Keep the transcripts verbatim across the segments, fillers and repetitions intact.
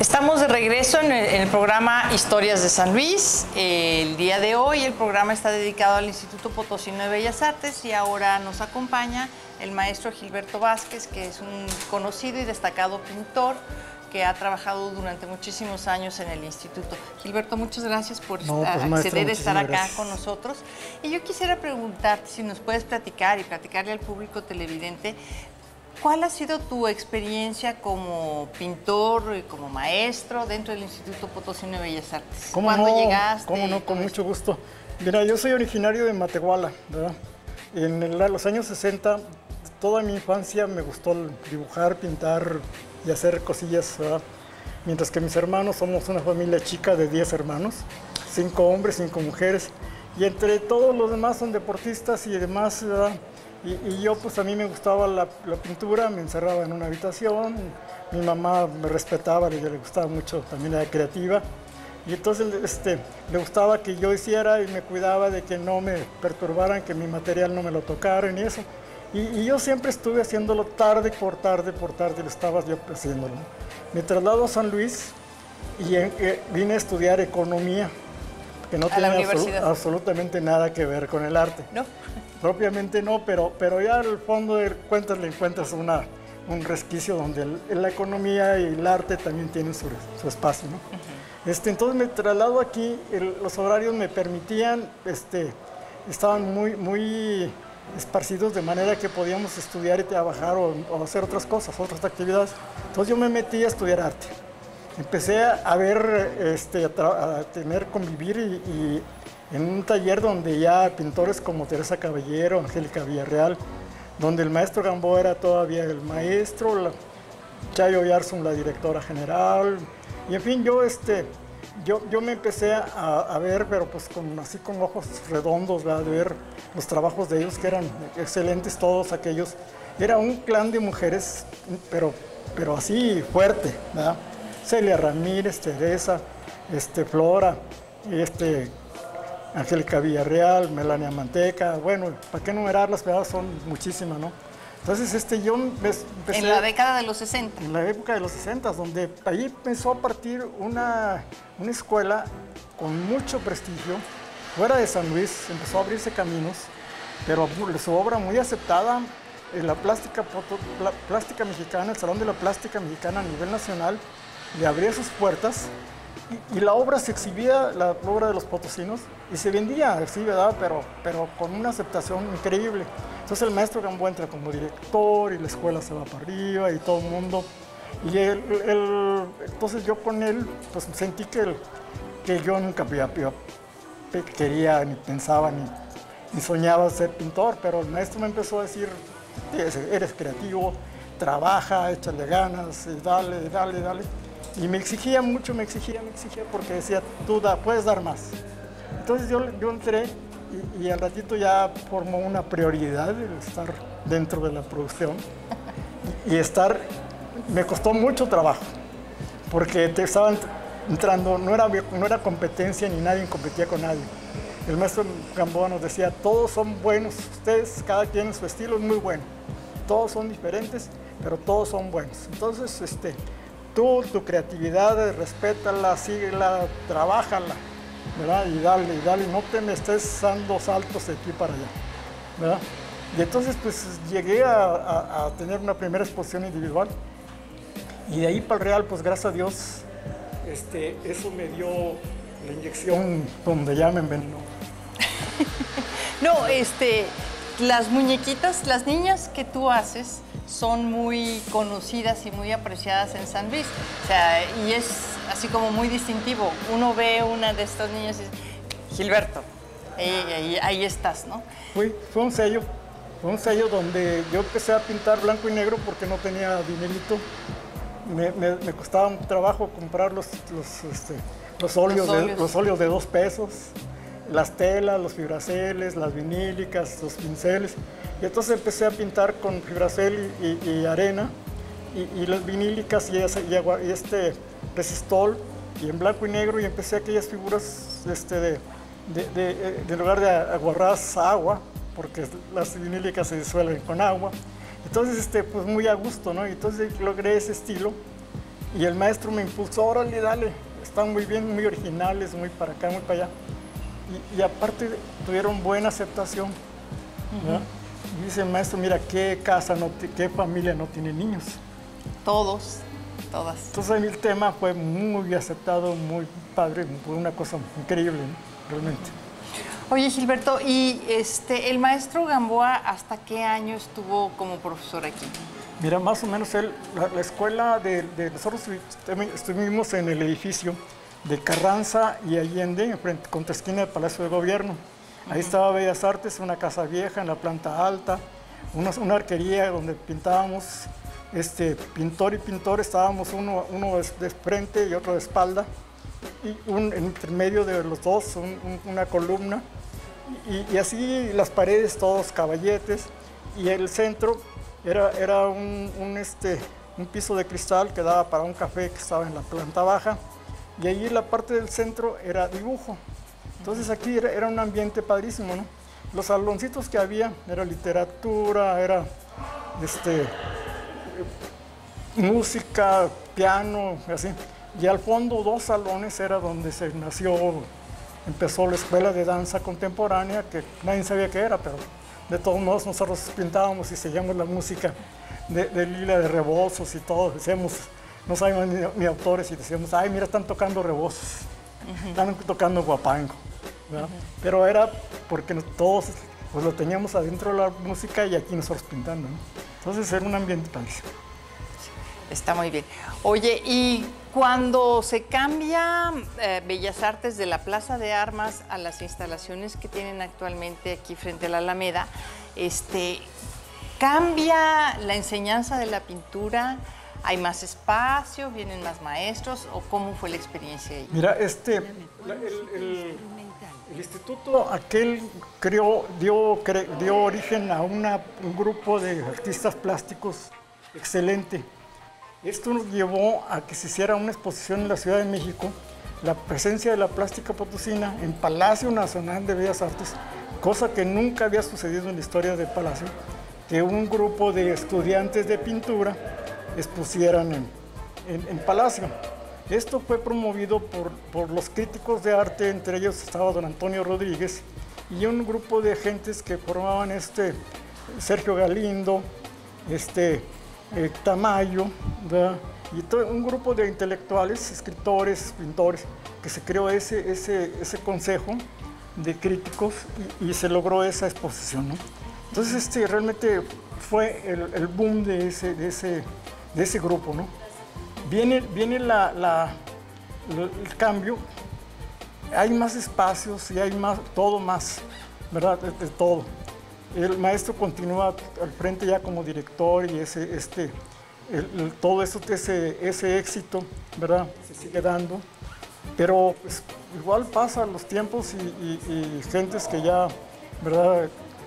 Estamos de regreso en el, en el programa Historias de San Luis. El día de hoy el programa está dedicado al Instituto Potosino de Bellas Artes y ahora nos acompaña el maestro Gilberto Vázquez, que es un conocido y destacado pintor que ha trabajado durante muchísimos años en el instituto. Gilberto, muchas gracias por no, pues, acceder a estar acá gracias. con nosotros. Y yo quisiera preguntarte si nos puedes platicar y platicarle al público televidente, ¿cuál ha sido tu experiencia como pintor y como maestro dentro del Instituto Potosino de Bellas Artes? ¿Cómo ¿Cuándo no? llegaste? ¿Cómo no? Con mucho gusto. Mira, yo soy originario de Matehuala, ¿verdad? En el, los años sesenta, toda mi infancia me gustó dibujar, pintar y hacer cosillas, ¿verdad? Mientras que mis hermanos, somos una familia chica de diez hermanos, cinco hombres, cinco mujeres, y entre todos los demás son deportistas y demás, ¿verdad? Y, y yo, pues a mí me gustaba la, la pintura, me encerraba en una habitación, mi mamá me respetaba, a ella le gustaba mucho, también era creativa, y entonces este, le gustaba que yo hiciera y me cuidaba de que no me perturbaran, que mi material no me lo tocaran y eso. Y, y yo siempre estuve haciéndolo tarde por tarde por tarde, lo estaba yo haciéndolo. Me traslado a San Luis y en, eh, vine a estudiar economía, que no tenía absol absolutamente nada que ver con el arte. ¿No? Propiamente no, pero, pero ya al fondo de cuentas le encuentras una, un resquicio donde el, la economía y el arte también tienen su, su espacio, ¿no? Uh-huh. este, entonces me traslado aquí, el, los horarios me permitían, este, estaban muy, muy esparcidos de manera que podíamos estudiar y trabajar o, o hacer otras cosas, otras actividades. Entonces yo me metí a estudiar arte. Empecé a ver, este, a, a tener, convivir y, y en un taller donde ya pintores como Teresa Caballero, Angélica Villarreal, donde el maestro Gamboa era todavía el maestro, la, Chayo Yarzun la directora general, y en fin, yo, este, yo, yo me empecé a, a ver, pero pues con, así con ojos redondos, ¿verdad? De ver los trabajos de ellos, que eran excelentes todos aquellos. Era un clan de mujeres, pero, pero así fuerte, ¿verdad? Celia Ramírez, Teresa, este, Flora, este, Angélica Villarreal, Melania Manteca, bueno, ¿para qué numerarlas? ¿Verdad? Son muchísimas, ¿no? Entonces, este, yo empecé... En la década de los sesenta. En la época de los sesenta, donde ahí empezó a partir una, una escuela con mucho prestigio, fuera de San Luis, empezó a abrirse caminos, pero su obra muy aceptada, en la plástica, la plástica mexicana, el Salón de la Plástica Mexicana a nivel nacional, le abría sus puertas. Y, y la obra se exhibía, la obra de los potosinos, y se vendía, sí, ¿verdad? Pero, pero con una aceptación increíble. Entonces el maestro Gamboa entra como director y la escuela se va para arriba y todo el mundo. Y él, él, entonces yo con él pues sentí que, el, que yo nunca yo, quería, ni pensaba, ni, ni soñaba ser pintor, pero el maestro me empezó a decir, eres creativo, trabaja, échale ganas, y dale, dale, dale. Y me exigía mucho, me exigía, me exigía, porque decía, tú da, puedes dar más. Entonces yo, yo entré y, y al ratito ya formó una prioridad el estar dentro de la producción. Y, y estar, me costó mucho trabajo, porque te estaban entrando, no era, no era competencia ni nadie competía con nadie. El maestro Gamboa nos decía, todos son buenos, ustedes, cada quien en su estilo es muy bueno. Todos son diferentes, pero todos son buenos. Entonces, este... tú, tu creatividad, respétala, síguela, trabájala, ¿verdad? Y dale, y dale, no te me estés dando saltos de aquí para allá, ¿verdad? Y entonces, pues, llegué a, a, a tener una primera exposición individual. Y de ahí para el Real, pues, gracias a Dios, este, eso me dio la inyección donde ya me envenenó. No, este, las muñequitas, las niñas que tú haces, son muy conocidas y muy apreciadas en San Luis. O sea, y es así como muy distintivo. Uno ve una de estas niñas y dice, Gilberto, ahí, ahí, ahí estás, ¿no? Fui, fue un sello, fue un sello donde yo empecé a pintar blanco y negro porque no tenía dinerito. Me, me, me costaba un trabajo comprar los, los, este, los, óleos los, óleos. De, los óleos de dos pesos, las telas, los fibraceles, las vinílicas, los pinceles. Y entonces empecé a pintar con fibracel y, y, y arena, y, y las vinílicas y, ese, y, agua, y este resistol, y en blanco y negro, y empecé aquellas figuras este, de, de, de, de, en lugar de aguarrás agua, porque las vinílicas se disuelven con agua. Entonces, este, pues muy a gusto, ¿no? Y entonces logré ese estilo, Y el maestro me impulsó, órale, dale, están muy bien, muy originales, muy para acá, muy para allá. Y, y aparte tuvieron buena aceptación. ¿verdad? Uh-huh. Dice el maestro, mira, ¿qué casa, no qué familia no tiene niños? Todos, todas. Entonces el tema fue muy aceptado, muy padre, fue una cosa increíble, ¿no? Realmente. Oye, Gilberto, ¿y este, el maestro Gamboa hasta qué año estuvo como profesor aquí? Mira, más o menos él, la, la escuela de, de nosotros estuvimos en el edificio de Carranza y Allende, frente, contra esquina del Palacio de Gobierno. Ahí uh-huh. estaba Bellas Artes, una casa vieja en la planta alta, una, una arquería donde pintábamos, este, pintor y pintor, estábamos uno, uno de frente y otro de espalda, y un, entre medio de los dos un, un, una columna, y, y así las paredes, todos caballetes, y el centro era, era un, un, este, un piso de cristal que daba para un café que estaba en la planta baja, y allí la parte del centro era dibujo. Entonces aquí era, era un ambiente padrísimo, ¿no? Los saloncitos que había, era literatura, era este, música, piano, así. Y al fondo dos salones era donde se nació, empezó la escuela de danza contemporánea, que nadie sabía qué era, pero de todos modos nosotros pintábamos y seguíamos la música de, de Lila de Rebozos y todo, decíamos, no sabíamos ni, ni autores y decíamos, ay, mira, están tocando rebozos, uh-huh. están tocando guapango, ¿verdad? Uh-huh. Pero era porque todos pues, lo teníamos adentro de la música y aquí nosotros pintando, ¿no? Entonces era un ambiente padrísimo. Está muy bien. Oye, y cuando se cambia eh, Bellas Artes de la Plaza de Armas a las instalaciones que tienen actualmente aquí frente a la Alameda, este, ¿cambia la enseñanza de la pintura? ¿Hay más espacio? ¿Vienen más maestros? ¿O cómo fue la experiencia ahí? Mira, este, la, el, el, el instituto aquel creó, dio, cre, dio origen a una, un grupo de artistas plásticos excelente. Esto nos llevó a que se hiciera una exposición en la Ciudad de México, la presencia de la plástica potosina en Palacio Nacional de Bellas Artes, cosa que nunca había sucedido en la historia del Palacio, que un grupo de estudiantes de pintura expusieran en, en, en Palacio. Esto fue promovido por, por los críticos de arte, entre ellos estaba don Antonio Rodríguez, y un grupo de gentes que formaban este, Sergio Galindo, este, Eh, Tamayo, ¿verdad? Y todo un grupo de intelectuales, escritores, pintores, que se creó ese, ese, ese consejo de críticos y, y se logró esa exposición, ¿no? Entonces este, realmente fue el, el boom de ese, de, ese, de ese grupo, ¿no? Viene, viene la, la, el cambio, hay más espacios y hay más, todo más, ¿verdad? De, de todo. El maestro continúa al frente ya como director y ese, este, el, el, todo eso, ese, ese éxito, ¿verdad? Se sigue dando, pero pues, igual pasan los tiempos y, y, y gentes que ya, ¿verdad?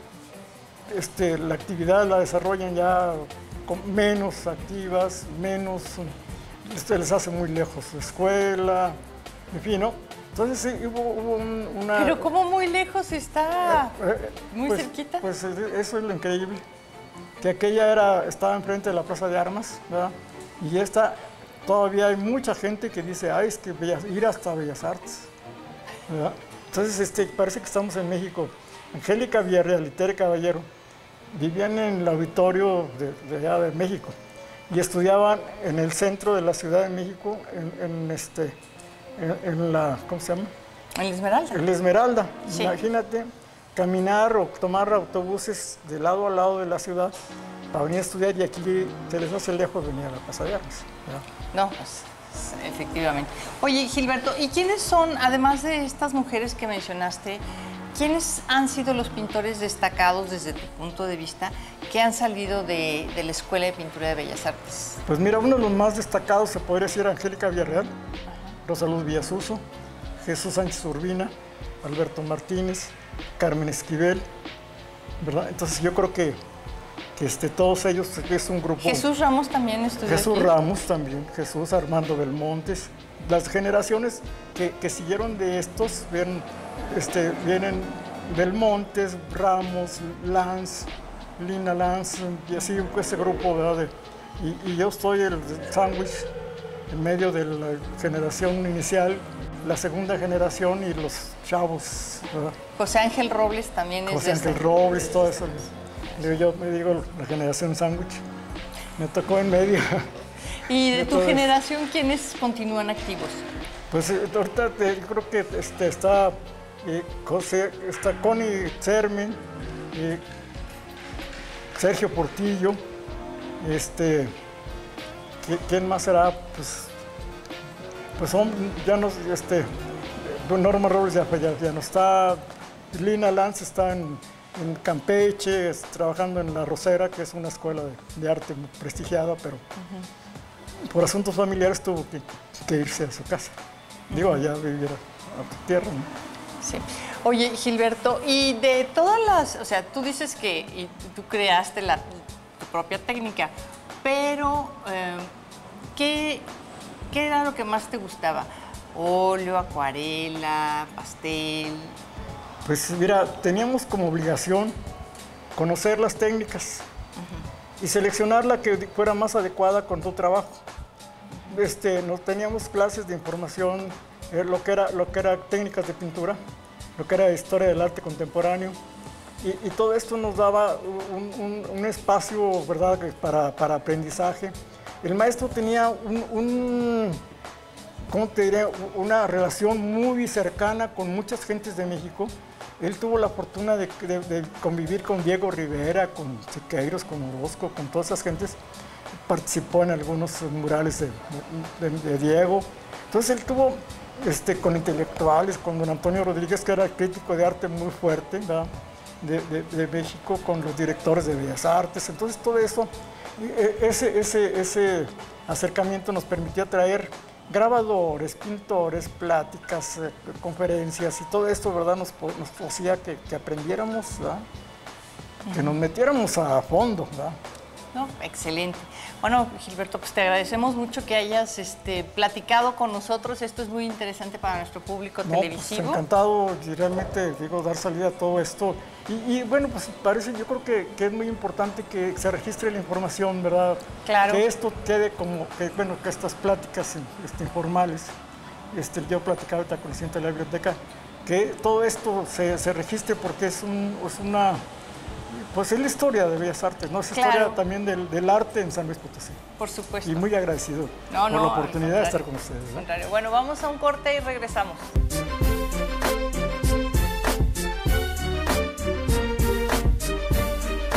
Este, la actividad la desarrollan ya con menos activas, menos, este, les hace muy lejos la escuela, en fin, ¿no? Entonces sí, hubo, hubo un, una... Pero ¿cómo muy lejos está? Eh, eh, ¿Muy pues, cerquita? Pues eso es lo increíble, que aquella era, estaba enfrente de la Plaza de Armas, ¿verdad? Y esta, todavía hay mucha gente que dice, ay, es que Bellas, ir hasta Bellas Artes, ¿verdad? Entonces este, parece que estamos en México. Angélica Villarreal y Tere Caballero vivían en el auditorio de, de allá de México y estudiaban en el centro de la Ciudad de México, en, en este... En, en la, ¿cómo se llama? En la Esmeralda. En la Esmeralda. Sí. Imagínate caminar o tomar autobuses de lado a lado de la ciudad para venir a estudiar y aquí se les hace lejos venir a la Plaza de Armas. No, pues, efectivamente. Oye, Gilberto, ¿y quiénes son, además de estas mujeres que mencionaste, quiénes han sido los pintores destacados desde tu punto de vista que han salido de, de la Escuela de Pintura de Bellas Artes? Pues mira, uno de los más destacados se podría decir Angélica Villarreal, Rosa Luz Villasuso, Jesús Sánchez Urbina, Alberto Martínez, Carmen Esquivel, ¿verdad? Entonces yo creo que, que este, todos ellos es un grupo... Jesús Ramos también estudió Jesús aquí. Ramos también, Jesús Armando Belmontes. Las generaciones que, que siguieron de estos vienen, este, vienen Belmontes, Ramos, Lanz, Lina Lanz, y así ese grupo, ¿verdad? De, y, y yo estoy el sándwich. en medio de la generación inicial, la segunda generación y los chavos, ¿verdad? José Ángel Robles también es José de Ángel esta- Robles, todo eso. Yo me digo la generación sándwich. Me tocó en medio. ¿Y de de tu todo eso. generación quiénes continúan activos? Pues eh, ahorita te- yo creo que este, está, eh, José, está Connie Sermen, eh, Sergio Portillo, este, ¿qui- ¿quién más será? Pues, pues son, ya no, este, Norma Robles ya, ya, ya no está, Lina Lanz está en, en Campeche, es- trabajando en La Rosera, que es una escuela de, de arte muy prestigiada, pero por asuntos familiares tuvo que, que irse a su casa. Digo, allá vivir a, a tu tierra, ¿no? Sí. Oye, Gilberto, y de todas las, o sea, tú dices que y tú creaste la, tu propia técnica, pero eh, ¿qué, ¿qué era lo que más te gustaba? ¿Óleo, acuarela, pastel? Pues mira, teníamos como obligación conocer las técnicas y seleccionar la que fuera más adecuada con tu trabajo. Este, nos teníamos clases de información, eh, lo, que era, lo que era técnicas de pintura, lo que era historia del arte contemporáneo, y, y todo esto nos daba un, un- un espacio, ¿verdad?, para, para aprendizaje. El maestro tenía un, un ¿cómo te diré? Una relación muy cercana con muchas gentes de México. Él tuvo la fortuna de, de- de convivir con Diego Rivera, con Siqueiros, con Orozco, con todas esas gentes. Participó en algunos murales de, de- de Diego. Entonces él tuvo este, con intelectuales, con don Antonio Rodríguez, que era crítico de arte muy fuerte, ¿verdad?, de, de- de México, con los directores de Bellas Artes. Entonces todo eso, e- ese, ese, ese acercamiento nos permitía traer grabadores, pintores, pláticas, eh, conferencias, y todo esto, ¿verdad?, nos, po- nos hacía que, que aprendiéramos, ¿verdad?, que nos metiéramos a fondo, ¿verdad? ¿No? Excelente. Bueno, Gilberto, pues te agradecemos mucho que hayas este, platicado con nosotros. Esto es muy interesante para nuestro público No, pues, televisivo. encantado y realmente, digo, dar salida a todo esto. Y, y, bueno, pues parece, yo creo que, que es muy importante que se registre la información, ¿verdad? Claro. Que esto quede como, que, bueno, que estas pláticas este, informales, este, yo platicaba ahorita con el presidente de la biblioteca, que todo esto se, se registre porque es, un, es una, pues es la historia de Bellas Artes, ¿no? Es Claro. historia también del, del arte en San Luis Potosí. Por supuesto. Y muy agradecido No, por no, la al oportunidad de estar contrario, con ustedes, al ¿no? contrario. Bueno, vamos a un corte y regresamos.